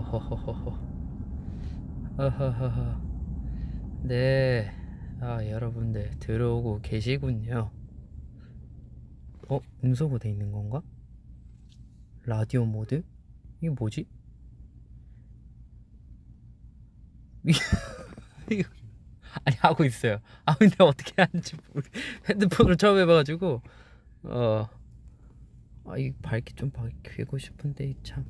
허허허허. 허허허허. 네. 여러분들 들어오고 계시군요. 음소거 돼 있는 건가? 라디오 모드? 이게 뭐지? 이거 아니 하고 있어요. 근데 어떻게 하는지 핸드폰을 처음 해봐가지고 이 밝기 좀 밝히고 싶은데 참.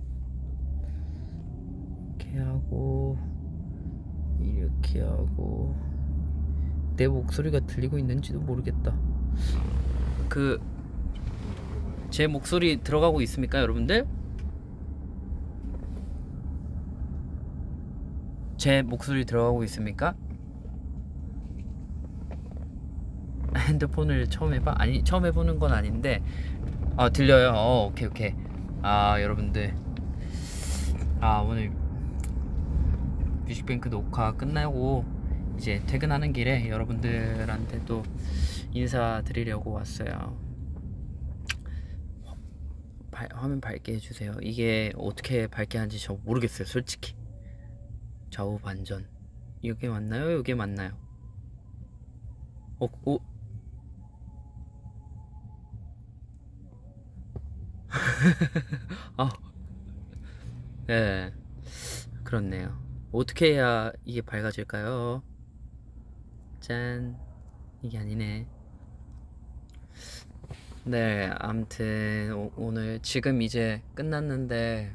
이렇게 하고 이렇게 하고 내 목소리가 들리고 있는지도 모르겠다. 제 목소리 들어가고 있습니까, 여러분들? 제 목소리 들어가고 있습니까? 핸드폰을 처음 해봐? 아니, 처음 해보는 건 아닌데 들려요. 오케이. 여러분들 오늘 뮤직뱅크 녹화 끝나고 이제 퇴근하는 길에 여러분들한테 또 인사드리려고 왔어요. 화면 밝게 해주세요. 이게 어떻게 밝게 하는지 저 모르겠어요, 솔직히. 좌우 반전 이게 맞나요? 이게 맞나요? 네, 그렇네요. 어떻게 해야 이게 밝아질까요? 짠, 이게 아니네. 네, 아무튼 오늘 지금 이제 끝났는데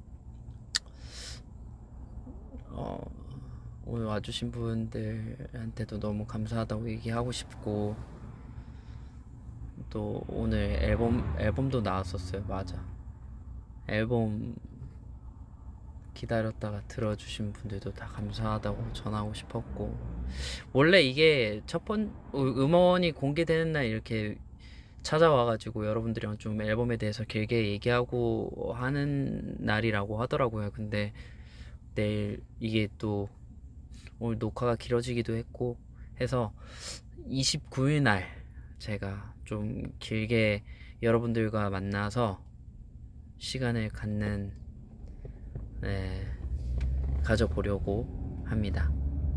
오늘 와주신 분들한테도 너무 감사하다고 얘기하고 싶고, 또 오늘 앨범도 나왔었어요. 맞아, 앨범 기다렸다가 들어주신 분들도 다 감사하다고 전하고 싶었고, 원래 이게 음원이 공개되는 날 이렇게 찾아와가지고 여러분들이랑 좀 앨범에 대해서 길게 얘기하고 하는 날이라고 하더라고요. 근데 내일 이게 또 오늘 녹화가 길어지기도 했고 해서 29일 날 제가 좀 길게 여러분들과 만나서 시간을 가져보려고 합니다.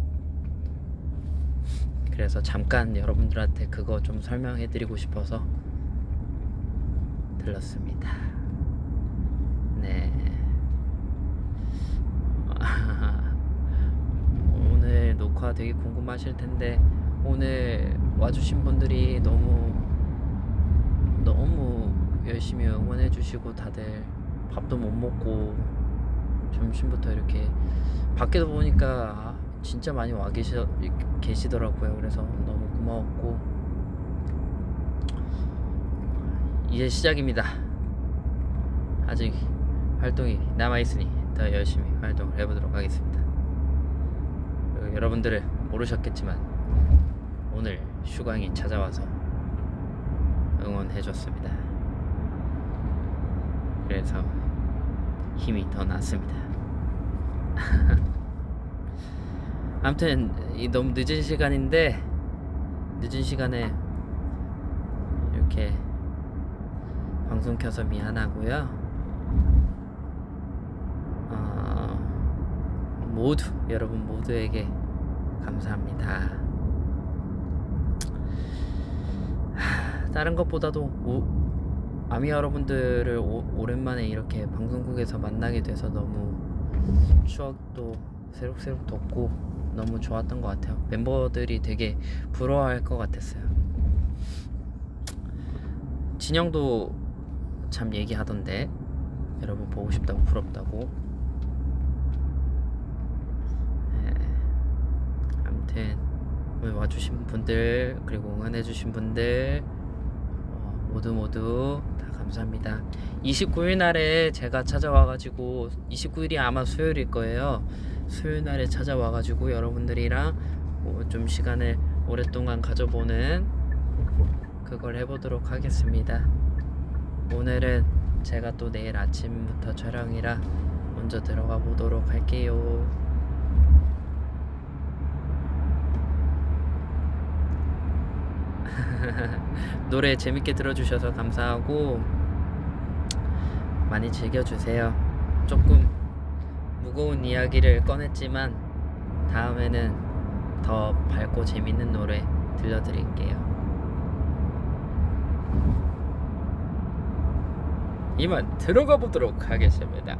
그래서 잠깐 여러분들한테 그거 좀 설명해드리고 싶어서 들렀습니다. 네. 오늘 녹화 되게 궁금하실 텐데, 오늘 와주신 분들이 너무 열심히 응원해주시고, 다들 밥도 못 먹고 점심부터 이렇게 밖에서 보니까 진짜 많이 와 계시더라고요. 그래서 너무 고마웠고, 이제 시작입니다. 아직 활동이 남아있으니 더 열심히 활동을 해보도록 하겠습니다. 그리고 여러분들은 모르셨겠지만 오늘 슈강이 찾아와서 응원해줬습니다. 그래서 힘이 더 났습니다. 아무튼 너무 늦은 시간인데, 늦은 시간에 이렇게 방송 켜서 미안하고요. 여러분 모두에게 감사합니다. 다른 것보다도 아미 여러분들을 오랜만에 이렇게 방송국에서 만나게 돼서 너무 추억도 새록새록 돋고 너무 좋았던 것 같아요. 멤버들이 되게 부러워할 것 같았어요. 진영도 참 얘기하던데, 여러분 보고 싶다고, 부럽다고. 아무튼 오늘 와주신 분들, 그리고 응원해주신 분들 모두 다 감사합니다. 29일 날에 제가 찾아와가지고, 29일이 아마 수요일일 거예요. 수요일 날에 찾아와가지고 여러분들이랑 좀 시간을 오랫동안 가져보는 그걸 해보도록 하겠습니다. 오늘은 제가 또 내일 아침부터 촬영이라 먼저 들어가 보도록 할게요. 노래 재밌게 들어주셔서 감사하고 많이 즐겨주세요. 조금 무거운 이야기를 꺼냈지만 다음에는 더 밝고 재밌는 노래 들려드릴게요. 이만 들어가 보도록 하겠습니다.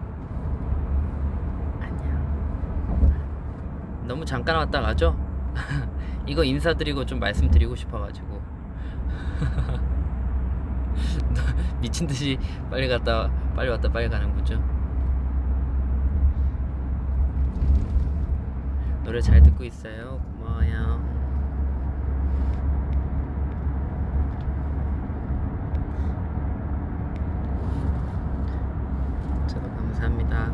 안녕. 너무 잠깐 왔다 가죠? 이거 인사드리고 좀 말씀드리고 싶어가지고 미친듯이 빨리 왔다 빨리 가는 거죠. 노래 잘 듣고 있어요. 고마워요. 저도 감사합니다.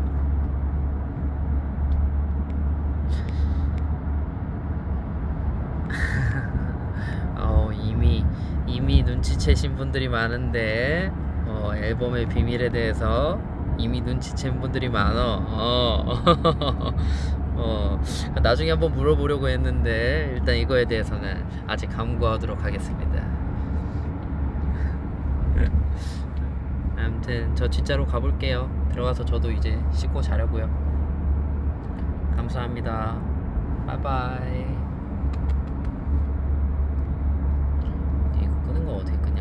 이미 눈치채신 분들이 많은데 앨범의 비밀에 대해서 이미 눈치챈 분들이 많어. 나중에 한번 물어보려고 했는데 일단 이거에 대해서는 아직 감구하도록 하겠습니다. 아무튼 저 진짜로 가볼게요. 들어가서 저도 이제 씻고 자려고요. 감사합니다. 바이바이. 이거 끄는 거 어떻게 끄냐?